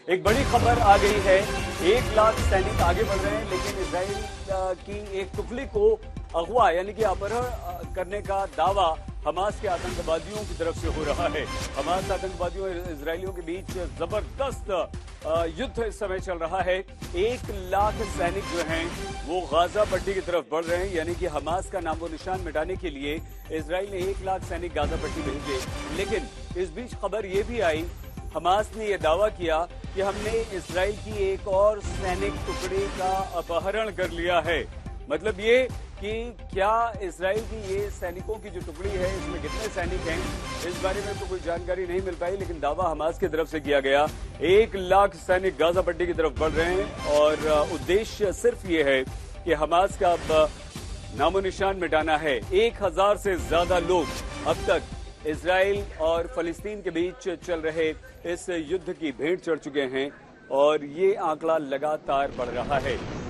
एक बड़ी खबर आ गई है। 1 लाख सैनिक आगे बढ़ रहे हैं, लेकिन इजराइल की एक टुकड़ी को अगवा यानी कि अपहरण करने का दावा हमास के आतंकवादियों की तरफ से हो रहा है। हमास आतंकवादियों और इजरायलियों के बीच जबरदस्त युद्ध इस समय चल रहा है। 1 लाख सैनिक जो हैं वो गाजा पट्टी की तरफ बढ़ रहे हैं, यानी कि हमास का नामो निशान मिटाने के लिए इजराइल ने 1 लाख सैनिक गाजा पट्टी भेजे। लेकिन इस बीच खबर ये भी आई, हमास ने यह दावा किया कि हमने इजराइल की एक और सैनिक टुकड़ी का अपहरण कर लिया है। मतलब ये कि क्या इजराइल की ये सैनिकों की जो टुकड़ी है इसमें कितने सैनिक हैं, इस बारे में तो कोई जानकारी नहीं मिल पाई, लेकिन दावा हमास की तरफ से किया गया। 1 लाख सैनिक गाजा पट्टी की तरफ बढ़ रहे हैं और उद्देश्य सिर्फ ये है कि हमास का अब नामो निशान मिटाना है। 1000 से ज्यादा लोग अब तक इजराइल और फलस्तीन के बीच चल रहे इस युद्ध की भेंट चढ़ चुके हैं और ये आंकड़ा लगातार बढ़ रहा है।